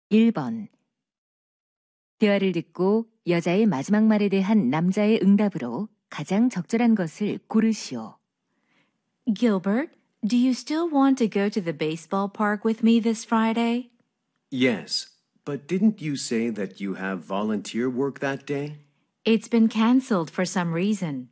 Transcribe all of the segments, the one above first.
1번. 대화를 듣고 여자의 마지막 말에 대한 남자의 응답으로 가장 적절한 것을 고르시오. Gilbert, do you still want to go to the baseball park with me this Friday? Yes, but didn't you say that you have volunteer work that day? It's been canceled for some reason.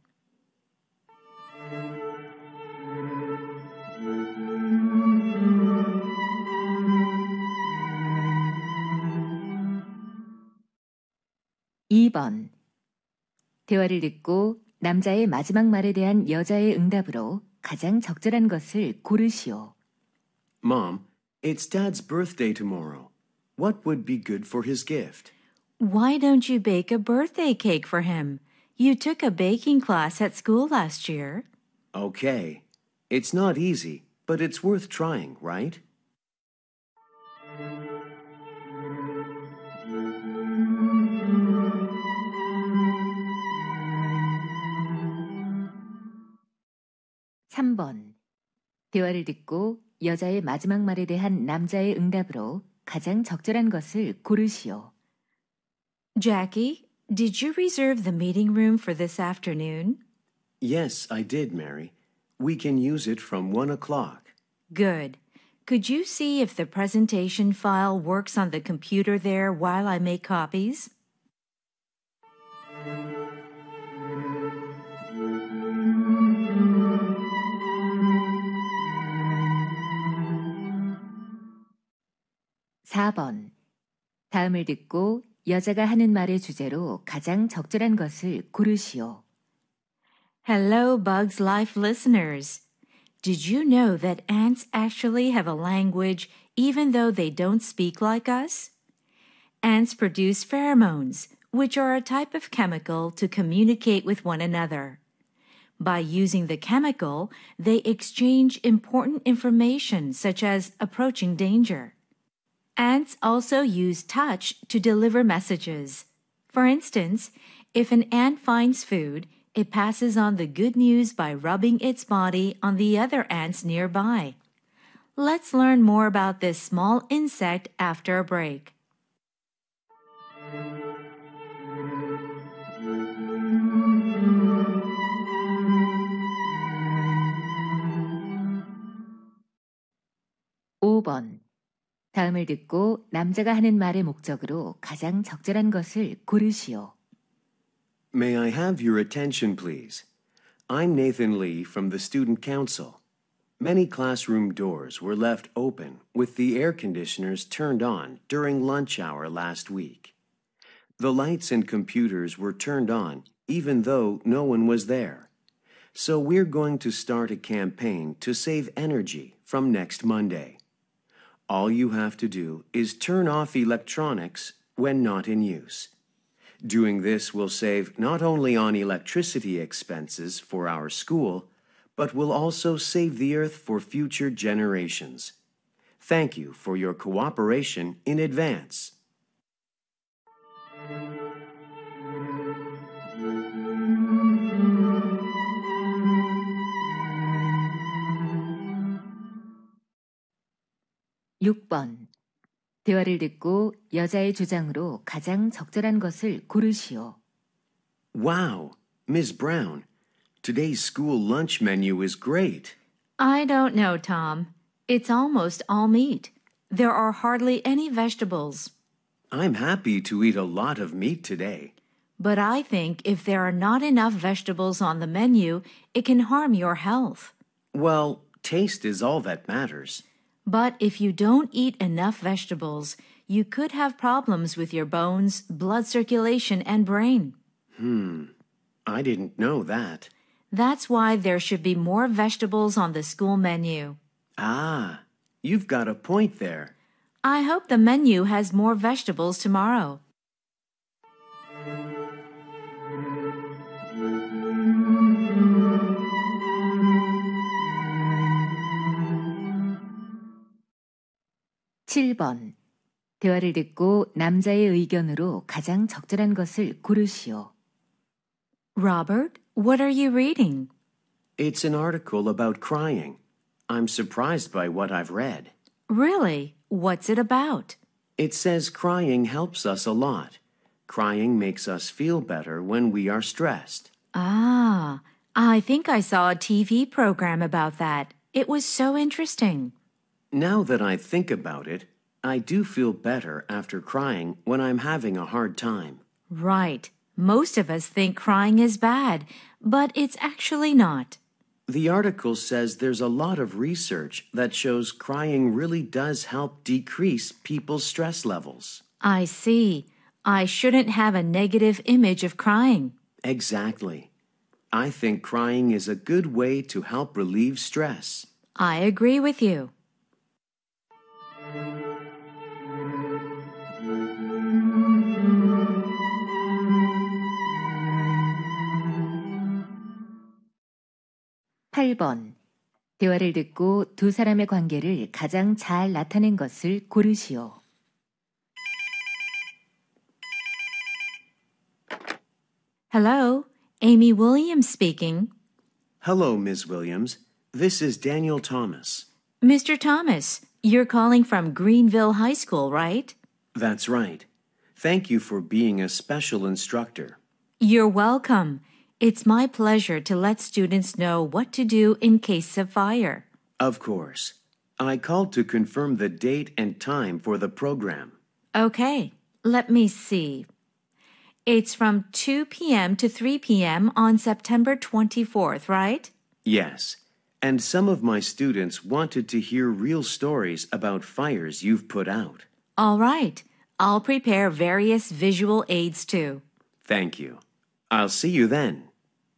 (2번) 대화를 듣고 남자의 마지막 말에 대한 여자의 응답으로 가장 적절한 것을 고르시오. Mom, it's Dad's birthday tomorrow. What would be good for his gift? Why don't you bake a birthday cake for him? You took a baking class at school last year. Okay. It's not easy, but it's worth trying, right? (3번) 대화를 듣고 여자의 마지막 말에 대한 남자의 응답으로 가장 적절한 것을 고르시오. Jackie, did you reserve the meeting room for this afternoon? Yes, I did, Mary. We can use it from 1 o'clock. Good. Could you see if the presentation file works on the computer there while I make copies? (4번) 다음을 듣고 여자가 하는 말의 주제로 가장 적절한 것을 고르시오. Hello, Bugs Life listeners. Did you know that ants actually have a language even though they don't speak like us? Ants produce pheromones, which are a type of chemical to communicate with one another. By using the chemical, they exchange important information such as approaching danger. Ants also use touch to deliver messages. For instance, if an ant finds food, it passes on the good news by rubbing its body on the other ants nearby. Let's learn more about this small insect after a break. (5번) 다음을 듣고 남자가 하는 말의 목적으로 가장 적절한 것을 고르시오. May I have your attention, please? I'm Nathan Lee from the Student Council. Many classroom doors were left open with the air conditioners turned on during lunch hour last week. The lights and computers were turned on even though no one was there. So we're going to start a campaign to save energy from next Monday. All you have to do is turn off electronics when not in use. Doing this will save not only on electricity expenses for our school, but will also save the earth for future generations. Thank you for your cooperation in advance. (6번) 대화를 듣고 여자의 주장으로 가장 적절한 것을 고르시오. Wow, Ms. Brown, today's school lunch menu is great. I don't know, Tom. It's almost all meat. There are hardly any vegetables. I'm happy to eat a lot of meat today. But I think if there are not enough vegetables on the menu, it can harm your health. Well, taste is all that matters. But if you don't eat enough vegetables, you could have problems with your bones, blood circulation, and brain. I didn't know that. That's why there should be more vegetables on the school menu. Ah, you've got a point there. I hope the menu has more vegetables tomorrow. (7번) 대화를 듣고 남자의 의견으로 가장 적절한 것을 고르시오. Robert, what are you reading? It's an article about crying. I'm surprised by what I've read. Really? What's it about? It says crying helps us a lot. Crying makes us feel better when we are stressed. Ah, I think I saw a TV program about that. It was so interesting. Now that I think about it, I do feel better after crying when I'm having a hard time. Right. Most of us think crying is bad, but it's actually not. The article says there's a lot of research that shows crying really does help decrease people's stress levels. I see. I shouldn't have a negative image of crying. Exactly. I think crying is a good way to help relieve stress. I agree with you. (8번) 대화를 듣고 두 사람의 관계를 가장 잘 나타낸 것을 고르시오. Hello, Amy Williams speaking. Hello, Ms. Williams. This is Daniel Thomas. Mr. Thomas, you're calling from Greenville High School, right? That's right. Thank you for being a special instructor. You're welcome. It's my pleasure to let students know what to do in case of fire. Of course. I called to confirm the date and time for the program. Okay, let me see. It's from 2 p.m. to 3 p.m. on September 24th, right? Yes. And some of my students wanted to hear real stories about fires you've put out. All right. I'll prepare various visual aids too. Thank you. I'll see you then.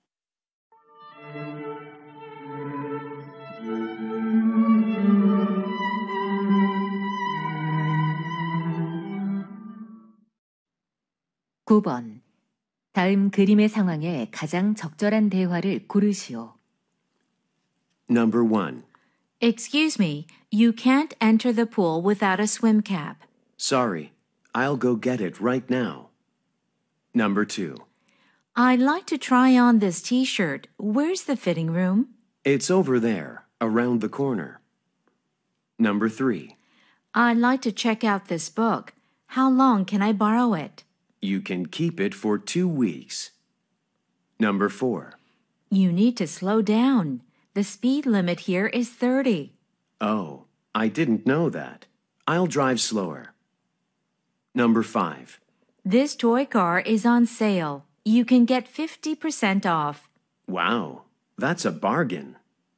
(9번) 다음 그림의 상황에 가장 적절한 대화를 고르시오. Number 1. Excuse me, you can't enter the pool without a swim cap. Sorry. I'll go get it right now. Number 2. I'd like to try on this t-shirt. Where's the fitting room? It's over there, around the corner. Number 3. I'd like to check out this book. How long can I borrow it? You can keep it for 2 weeks. Number 4. You need to slow down. The speed limit here is 30. Oh, I didn't know that. I'll drive slower. Number 5. This toy car is on sale. You can get 50% off. Wow, that's a bargain.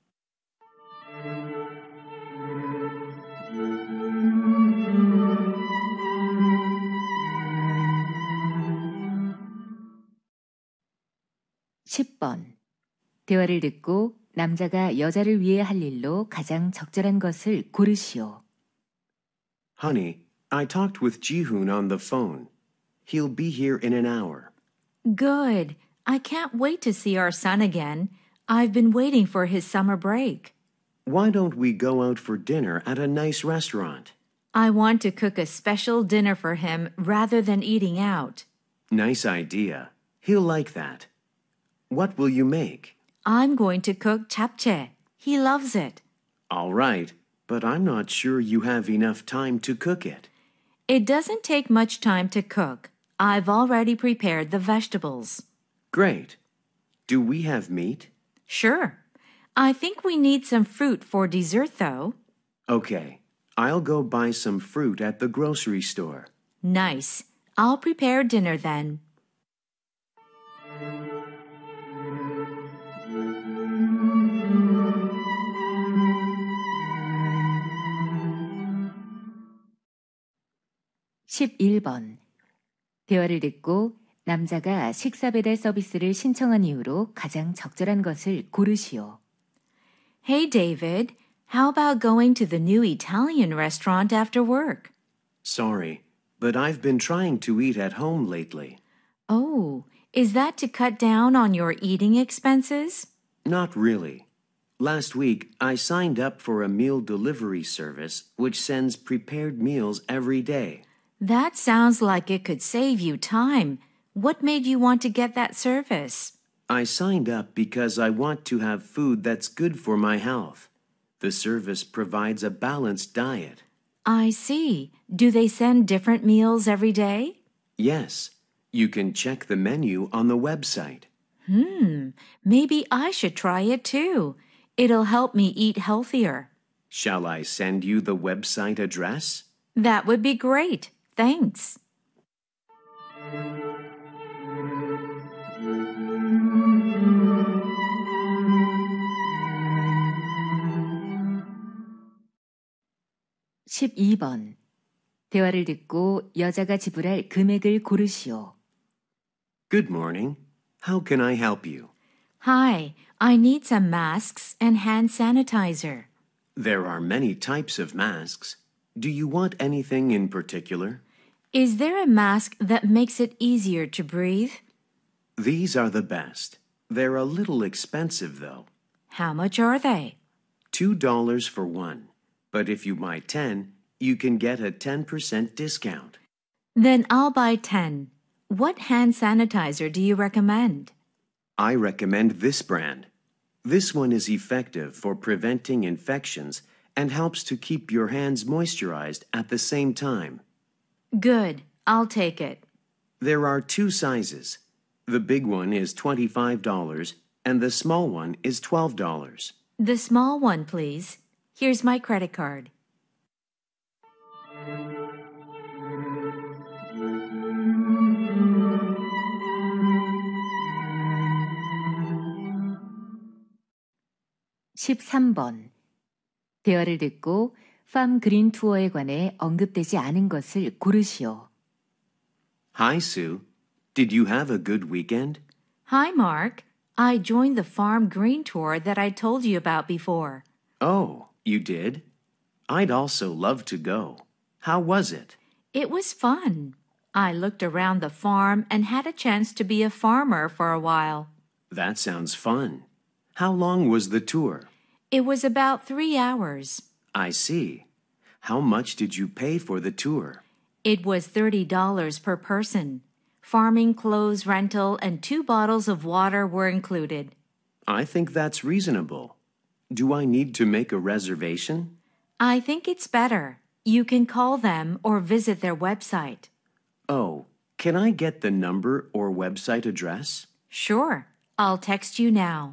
(10번) 대화를 듣고 남자가 여자를 위해 할 일로 가장 적절한 것을 고르시오. Honey, I talked with Jihoon on the phone. He'll be here in an hour. Good. I can't wait to see our son again. I've been waiting for his summer break. Why don't we go out for dinner at a nice restaurant? I want to cook a special dinner for him rather than eating out. Nice idea. He'll like that. What will you make? I'm going to cook japchae. He loves it. All right, but I'm not sure you have enough time to cook it. It doesn't take much time to cook. I've already prepared the vegetables. Great. Do we have meat? Sure. I think we need some fruit for dessert, though. Okay. I'll go buy some fruit at the grocery store. Nice. I'll prepare dinner then. (11번) 대화를 듣고 남자가 식사 배달 서비스를 신청한 이후로 가장 적절한 것을 고르시오. Hey, David. How about going to the new Italian restaurant after work? Sorry, but I've been trying to eat at home lately. Oh, is that to cut down on your eating expenses? Not really. Last week, I signed up for a meal delivery service which sends prepared meals every day. That sounds like it could save you time. What made you want to get that service? I signed up because I want to have food that's good for my health. The service provides a balanced diet. I see. Do they send different meals every day? Yes, you can check the menu on the website. Maybe I should try it too. It'll help me eat healthier. Shall I send you the website address? That would be great. Thanks. (12번) 대화를 듣고 여자가 지불할 금액을 고르시오. Good morning. How can I help you? Hi, I need some masks and hand sanitizer. There are many types of masks. Do you want anything in particular? Is there a mask that makes it easier to breathe? These are the best. They're a little expensive, though. How much are they? $2 for one. But if you buy 10, you can get a 10% discount. Then I'll buy 10. What hand sanitizer do you recommend? I recommend this brand. This one is effective for preventing infections and helps to keep your hands moisturized at the same time. Good. I'll take it. There are two sizes. The big one is $25 and the small one is $12. The small one, please. Here's my credit card. (13번) 대화를 듣고 팜 그린 투어에 관해 언급되지 않은 것을 고르시오. Hi, Sue. Did you have a good weekend? Hi, Mark. I joined the farm green tour that I told you about before. Oh, you did? I'd also love to go. How was it? It was fun. I looked around the farm and had a chance to be a farmer for a while. That sounds fun. How long was the tour? It was about 3 hours. I see. How much did you pay for the tour? It was $30 per person. Farming clothes rental and 2 bottles of water were included. I think that's reasonable. Do I need to make a reservation? I think it's better. You can call them or visit their website. Oh, can I get the number or website address? Sure. I'll text you now.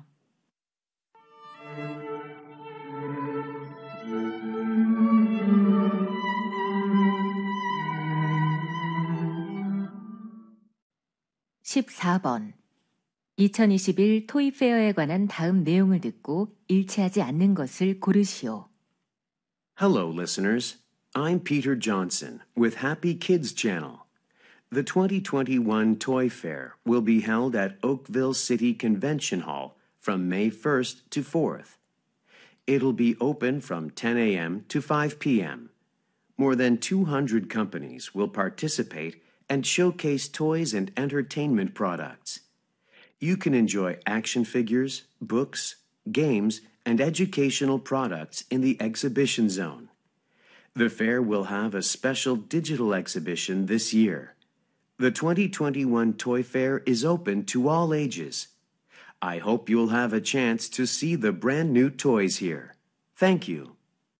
(14번) 2021 토이페어에 관한 다음 내용을 듣고 일치하지 않는 것을 고르시오. Hello, listeners. I'm Peter Johnson with Happy Kids Channel. The 2021 Toy Fair will be held at Oakville City Convention Hall from May 1st to 4th. It'll be open from 10 a.m. to 5 p.m. More than 200 companies will participate and showcase toys and entertainment products. You can enjoy action figures, books, games, and educational products in the exhibition zone. The fair will have a special digital exhibition this year. The 2021 Toy Fair is open to all ages. I hope you'll have a chance to see the brand new toys here. Thank you.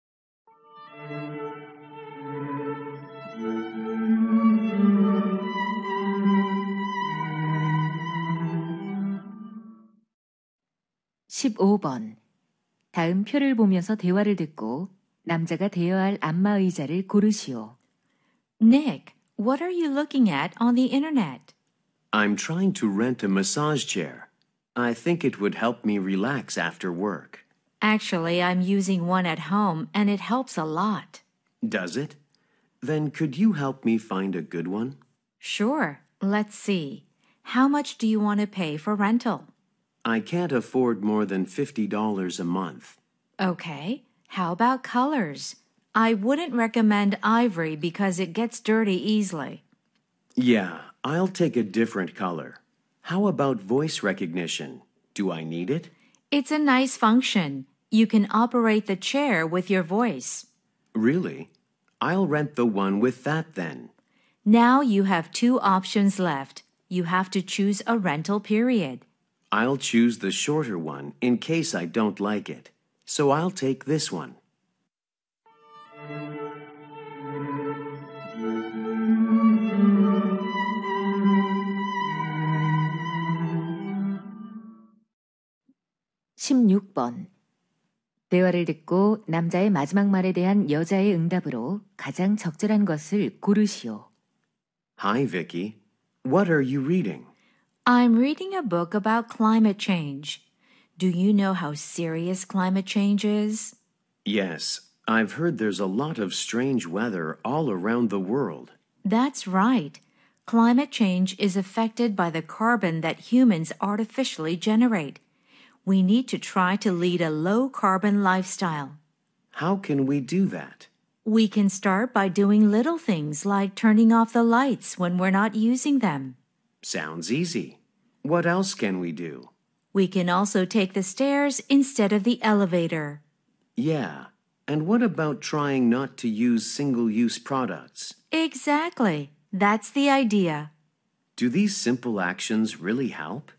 (15번) 다음 표를 보면서 대화를 듣고 남자가 대여할 안마의자를 고르시오. Nick, what are you looking at on the internet? I'm trying to rent a massage chair. I think it would help me relax after work. Actually, I'm using one at home and it helps a lot. Does it? Then could you help me find a good one? Sure. Let's see. How much do you want to pay for rental? I can't afford more than $50 a month. Okay. How about colors? I wouldn't recommend ivory because it gets dirty easily. Yeah, I'll take a different color. How about voice recognition? Do I need it? It's a nice function. You can operate the chair with your voice. Really? I'll rent the one with that then. Now you have 2 options left. You have to choose a rental period. I'll choose the shorter one in case I don't like it. So I'll take this one. 16번. 대화를 듣고 남자의 마지막 말에 대한 여자의 응답으로 가장 적절한 것을 고르시오. Hi, Vicky. What are you reading? I'm reading a book about climate change. Do you know how serious climate change is? Yes, I've heard there's a lot of strange weather all around the world. That's right. Climate change is affected by the carbon that humans artificially generate. We need to try to lead a low-carbon lifestyle. How can we do that? We can start by doing little things like turning off the lights when we're not using them. Sounds easy. What else can we do? We can also take the stairs instead of the elevator. Yeah, and what about trying not to use single-use products? Exactly. That's the idea. Do these simple actions really help?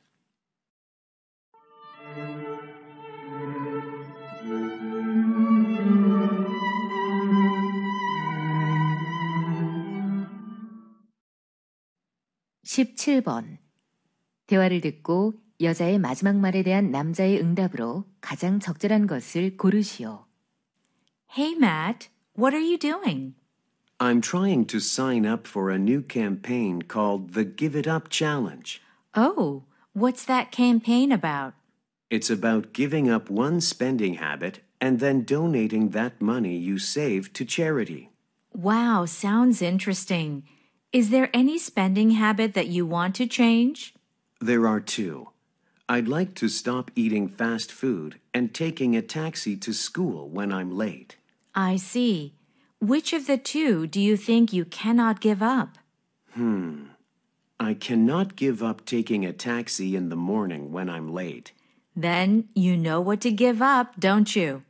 (17번) 대화를 듣고 여자의 마지막 말에 대한 남자의 응답으로 가장 적절한 것을 고르시오. Hey, Matt, what are you doing? I'm trying to sign up for a new campaign called the Give It Up Challenge. Oh, what's that campaign about? It's about giving up one spending habit and then donating that money you saved to charity. Wow, sounds interesting. Is there any spending habit that you want to change? There are two. I'd like to stop eating fast food and taking a taxi to school when I'm late. I see. Which of the two do you think you cannot give up? I cannot give up taking a taxi in the morning when I'm late. Then you know what to give up, don't you?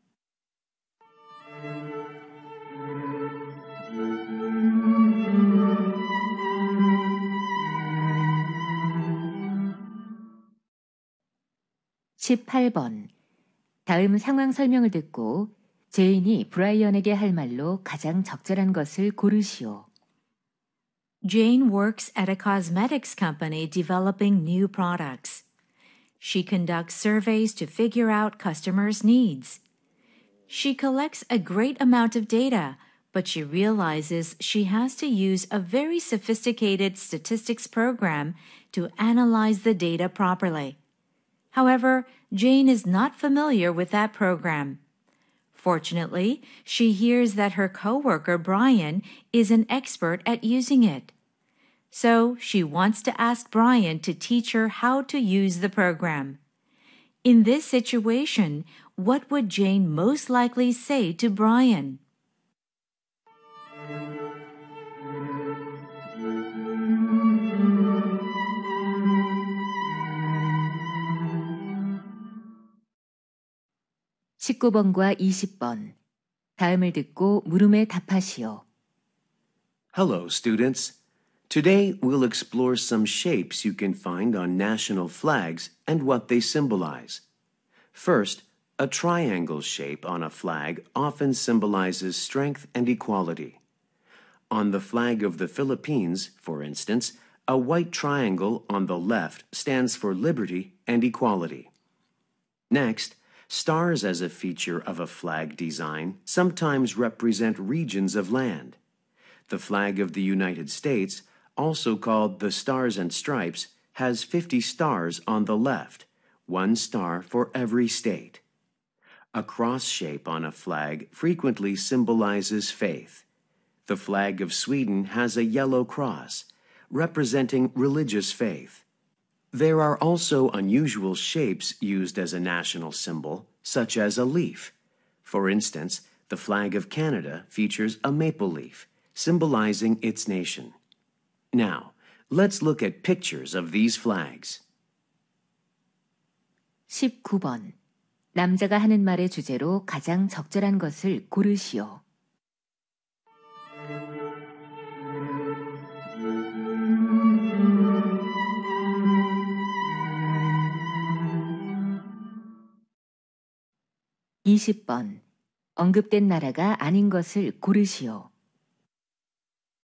(18번) 다음 상황 설명을 듣고 제인이 브라이언에게 할 말로 가장 적절한 것을 고르시오. Jane works at a cosmetics company developing new products. She conducts surveys to figure out customers' needs. She collects a great amount of data, but she realizes she has to use a very sophisticated statistics program to analyze the data properly. However, Jane is not familiar with that program. Fortunately, she hears that her coworker Brian is an expert at using it. So she wants to ask Brian to teach her how to use the program. In this situation, what would Jane most likely say to Brian? (19번과 20번) 다음을 듣고 물음에 답하시오. Hello, students. Today we'll explore some shapes you can find on national flags and what they symbolize. First, a triangle shape on a flag often symbolizes strength and equality. On the flag of the Philippines, for instance, a white triangle on the left stands for liberty and equality. Next, stars as a feature of a flag design sometimes represent regions of land. The flag of the United States, also called the Stars and Stripes, has 50 stars on the left, one star for every state. A cross shape on a flag frequently symbolizes faith. The flag of Sweden has a yellow cross, representing religious faith. There are also unusual shapes used as a national symbol, such as a leaf. For instance, the flag of Canada features a maple leaf, symbolizing its nation. Now, let's look at pictures of these flags. 19번 남자가 하는 말의 주제로 가장 적절한 것을 고르시오. (20번) 언급된 나라가 아닌 것을 고르시오.